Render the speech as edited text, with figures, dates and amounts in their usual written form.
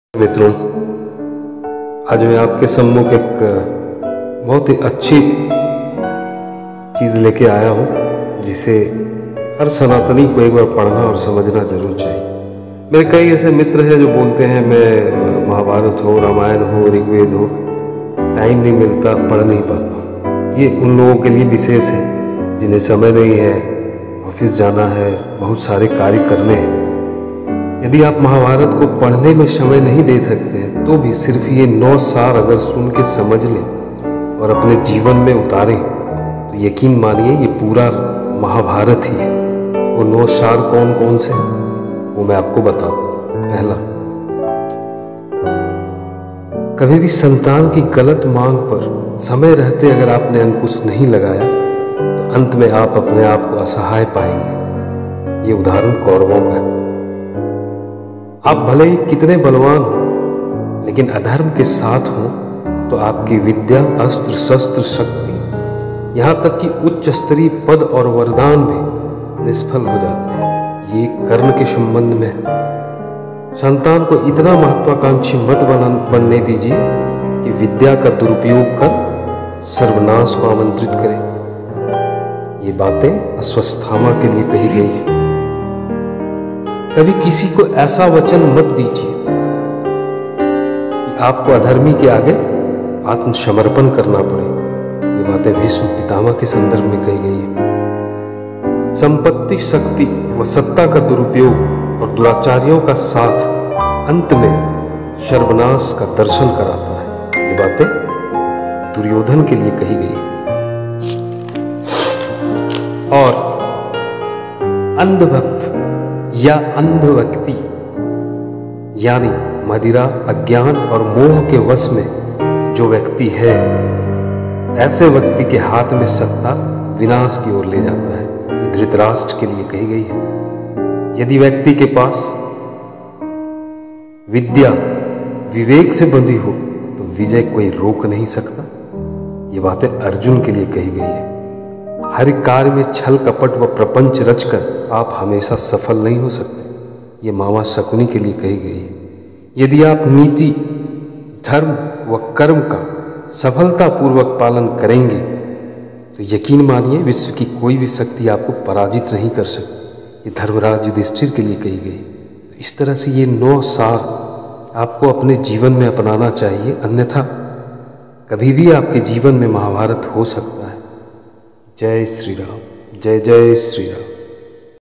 मित्रों, आज मैं आपके सम्मुख एक बहुत ही अच्छी चीज़ लेके आया हूँ जिसे हर सनातनी को एक बार पढ़ना और समझना जरूर चाहिए। मेरे कई ऐसे मित्र हैं जो बोलते हैं मैं महाभारत हो, रामायण हो, ऋग्वेद हो, टाइम नहीं मिलता, पढ़ नहीं पाता। ये उन लोगों के लिए विशेष है जिन्हें समय नहीं है, ऑफिस जाना है, बहुत सारे कार्य करने हैं। यदि आप महाभारत को पढ़ने में समय नहीं दे सकते हैं तो भी सिर्फ ये 9 सार अगर सुन के समझ लें और अपने जीवन में उतारें तो यकीन मानिए ये पूरा महाभारत ही है। वो 9 सार कौन कौन से हैं वो मैं आपको बताता हूँ। पहला, कभी भी संतान की गलत मांग पर समय रहते अगर आपने अंकुश नहीं लगाया तो अंत में आप अपने आप को असहाय पाएंगे। ये उदाहरण कौरवों का है। आप भले ही कितने बलवान हो लेकिन अधर्म के साथ हो तो आपकी विद्या, अस्त्र शस्त्र, शक्ति, यहाँ तक कि उच्च स्तरीय पद और वरदान भी निष्फल हो जाते हैं। ये कर्ण के संबंध में है। संतान को इतना महत्वाकांक्षी मत बनने दीजिए कि विद्या का दुरुपयोग कर सर्वनाश को आमंत्रित करें। ये बातें अश्वत्थामा के लिए कही गई हैं। कभी किसी को ऐसा वचन मत दीजिए कि आपको अधर्मी के आगे आत्मसमर्पण करना पड़े। ये बातें भीष्म पितामह के संदर्भ में कही गई है। संपत्ति, शक्ति व सत्ता का दुरुपयोग और दुराचारियों का साथ अंत में सर्वनाश का दर्शन कराता है। ये बातें दुर्योधन के लिए कही गई है। और अंधभक्त या अंध व्यक्ति यानी मदिरा, अज्ञान और मोह के वश में जो व्यक्ति है, ऐसे व्यक्ति के हाथ में सत्ता विनाश की ओर ले जाता है। ये धृतराष्ट्र के लिए कही गई है। यदि व्यक्ति के पास विद्या विवेक से बंधी हो तो विजय कोई रोक नहीं सकता। ये बातें अर्जुन के लिए कही गई है। हर कार्य में छल कपट व प्रपंच रचकर आप हमेशा सफल नहीं हो सकते। ये मामा शकुनी के लिए कही गई है। यदि आप नीति, धर्म व कर्म का सफलतापूर्वक पालन करेंगे तो यकीन मानिए विश्व की कोई भी शक्ति आपको पराजित नहीं कर सकती। ये धर्मराज युधिष्ठिर के लिए कही गई। तो इस तरह से ये 9 सार आपको अपने जीवन में अपनाना चाहिए, अन्यथा कभी भी आपके जीवन में महाभारत हो सकता है। जय श्री राम, जय जय श्री राम।